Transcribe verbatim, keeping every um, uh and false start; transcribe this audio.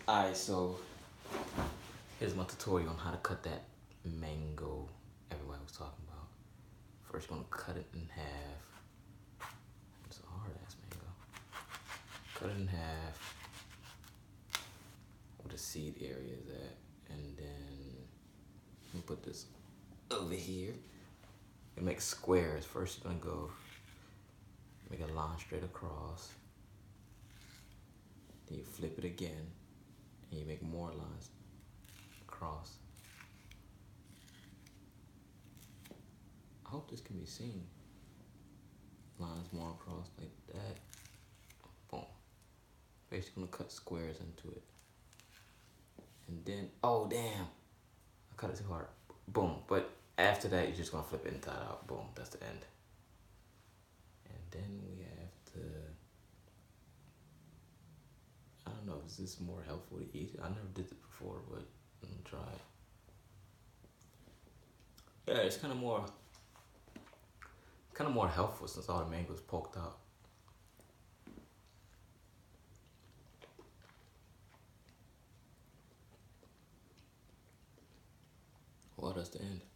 Alright, so here's my tutorial on how to cut that mango everybody was talking about. First, you're gonna cut it in half. It's a hard ass mango. Cut it in half where the seed area is at, and then you put this over here. You make squares. First, you're gonna go make a line straight across. Then you flip it again, and you make more lines across. I hope this can be seen. Lines more across like that. Boom. Basically, gonna cut squares into it. And then, oh damn, I cut it too hard. Boom. But after that, you're just gonna flip it inside out. Boom. That's the end. And then we have to. I don't know. Is this more helpful to eat? I never did it before, but I'm gonna try it. Yeah, it's kind of more, kind of more helpful since all the mangoes poked out. Well, that's the end.